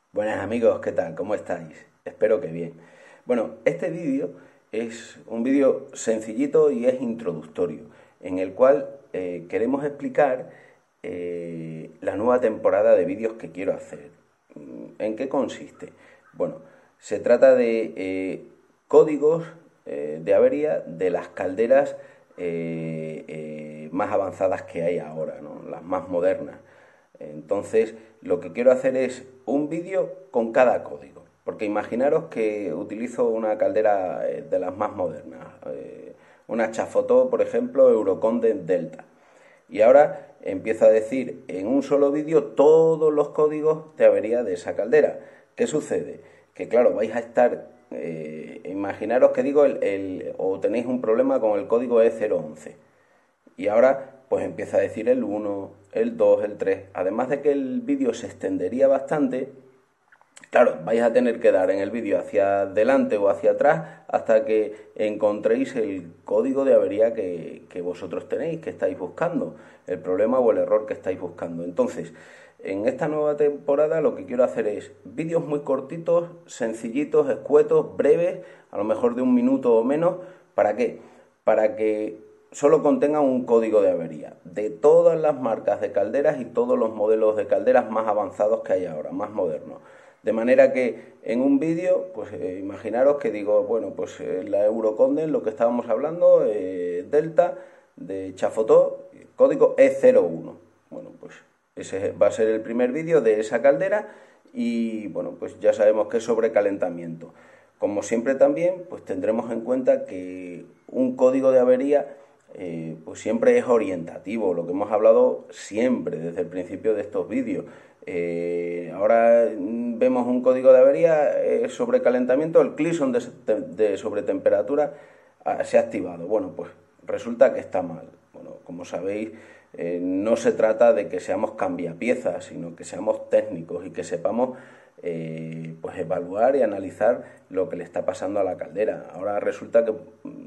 Buenas amigos, ¿qué tal? ¿Cómo estáis? Espero que bien. Bueno, este vídeo es un vídeo sencillito y es introductorio, en el cual queremos explicar la nueva temporada de vídeos que quiero hacer. ¿En qué consiste? Bueno, se trata de códigos de avería de las calderas más avanzadas que hay ahora, ¿no? Las más modernas. Entonces, lo que quiero hacer es un vídeo con cada código. Porque imaginaros que utilizo una caldera de las más modernas, una Chafotó, por ejemplo, Eurocondent Delta. Y ahora empiezo a decir en un solo vídeo todos los códigos de avería de esa caldera. ¿Qué sucede? Que claro, vais a estar, imaginaros que digo, o tenéis un problema con el código E011. Y ahora pues empieza a decir el 1, el 2, el 3. Además de que el vídeo se extendería bastante, claro, vais a tener que dar en el vídeo hacia adelante o hacia atrás hasta que encontréis el código de avería que vosotros tenéis, que estáis buscando, el problema o el error que estáis buscando. Entonces, en esta nueva temporada lo que quiero hacer es vídeos muy cortitos, sencillitos, escuetos, breves, a lo mejor de un minuto o menos. ¿Para qué? Para que solo contengan un código de avería de todas las marcas de calderas y todos los modelos de calderas más avanzados que hay ahora, más modernos. De manera que en un vídeo, pues imaginaros que digo, bueno, pues la Eurocondent, lo que estábamos hablando, Delta de Chafotó, código E01. Bueno, pues ese va a ser el primer vídeo de esa caldera y bueno, pues ya sabemos que es sobrecalentamiento. Como siempre también, pues tendremos en cuenta que un código de avería pues siempre es orientativo, lo que hemos hablado siempre desde el principio de estos vídeos. Ahora vemos un código de avería, sobrecalentamiento, el Cleason de sobretemperatura se ha activado. Bueno, pues resulta que está mal. Bueno, como sabéis, no se trata de que seamos cambiapiezas, sino que seamos técnicos y que sepamos pues evaluar y analizar lo que le está pasando a la caldera. Ahora resulta que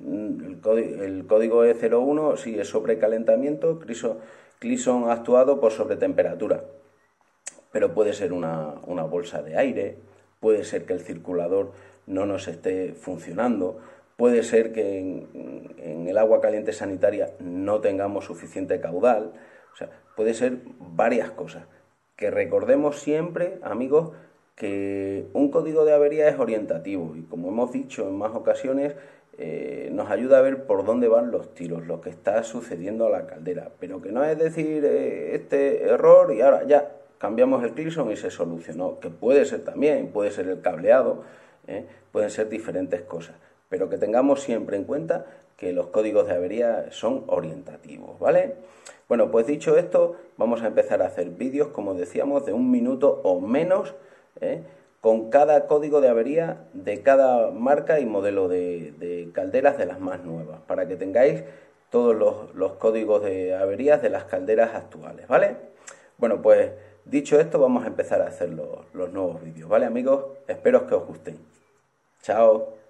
el código E01 sí es sobrecalentamiento, Cleason actuado por sobretemperatura, pero puede ser una bolsa de aire, puede ser que el circulador no nos esté funcionando, puede ser que en el agua caliente sanitaria no tengamos suficiente caudal, o sea, puede ser varias cosas. Que recordemos siempre, amigos, que un código de avería es orientativo y como hemos dicho en más ocasiones, nos ayuda a ver por dónde van los tiros, lo que está sucediendo a la caldera, pero que no es decir este error y ahora ya cambiamos el Cleason y se solucionó, que puede ser también, puede ser el cableado, pueden ser diferentes cosas, pero que tengamos siempre en cuenta que los códigos de avería son orientativos, ¿vale? Bueno, pues dicho esto, vamos a empezar a hacer vídeos, como decíamos, de un minuto o menos, con cada código de avería de cada marca y modelo de calderas de las más nuevas, para que tengáis todos los códigos de averías de las calderas actuales, ¿vale? Bueno, pues dicho esto, vamos a empezar a hacer los nuevos vídeos, ¿vale, amigos? Espero que os gusten. Chao.